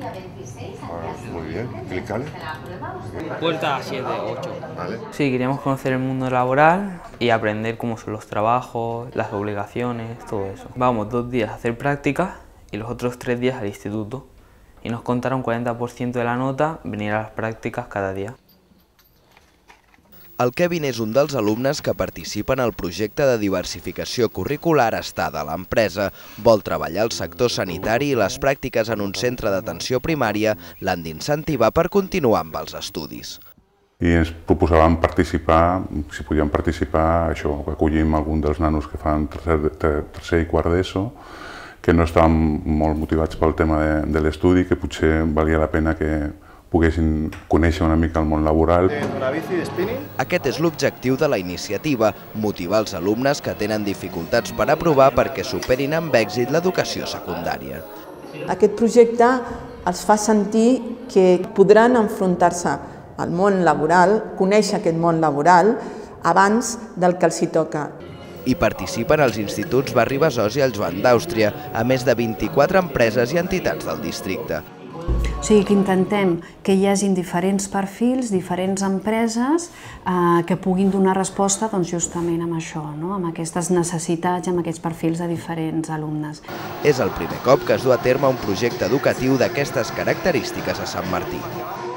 Muy bien, clicale. Puerta 7, 8. Vale. Sí, queríamos conocer el mundo laboral y aprender cómo son los trabajos, las obligaciones, todo eso. Vamos 2 días a hacer prácticas y los otros 3 días al instituto. Y nos contaron 40% de la nota venir a las prácticas cada día. El Kevin és un dels alumnes que participen al projecte de diversificació curricular Estada a l'empresa. Vol treballar al sector sanitari i les pràctiques en un centre d'atenció primària l'han d'incentivar per continuar amb els estudis. I ens proposàvem participar, si podíem participar, això, que acollim algun dels nanos que fan tercer i quart d'ESO, que no estaven molt motivats pel tema de l'estudi, que potser valia la pena que poguessin conèixer una mica el món laboral. Aquest és l'objectiu de la iniciativa, motivar els alumnes que tenen dificultats per aprovar perquè superin amb èxit l'educació secundària. Aquest projecte els fa sentir que podran enfrontar-se al món laboral, conèixer aquest món laboral abans del que els hi toca. Hi participen els instituts Barri Besòs i el Joan d'Àustria, a més de 24 empreses i entitats del districte. O sigui que intentem que hi hagi diferents perfils, diferents empreses que puguin donar resposta justament amb això, amb aquestes necessitats, amb aquests perfils de diferents alumnes. És el primer cop que es du a terme un projecte educatiu d'aquestes característiques a Sant Martí.